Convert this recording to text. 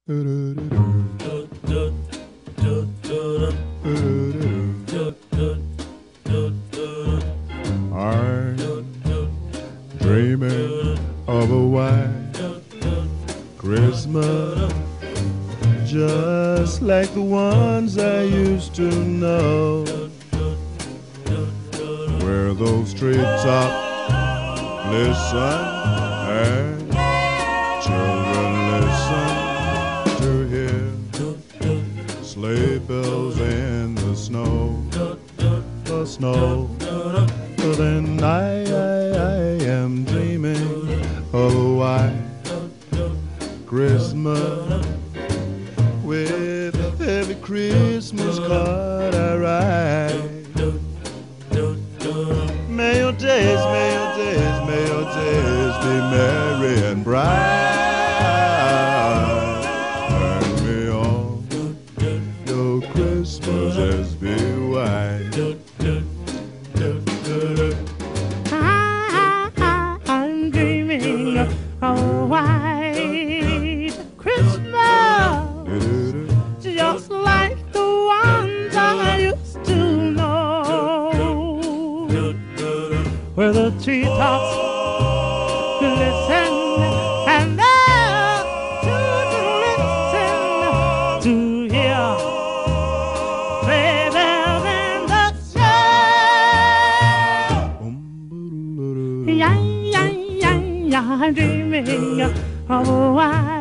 I'm dreaming of a white Christmas, just like the ones I used to know, where those treetops listen and children listen to hear sleigh bells in the snow, the snow. Then I am dreaming of a white Christmas, with every Christmas card I write. May your days, may your days, may your days be merry and bright, and may all your Christmases be white. I'm dreaming of a white Christmas, just like the ones I used to know, where the treetops glisten and the children listen to hear sleigh bells in the snow. Yeah, yeah, yeah, yeah, I'm dreaming of a white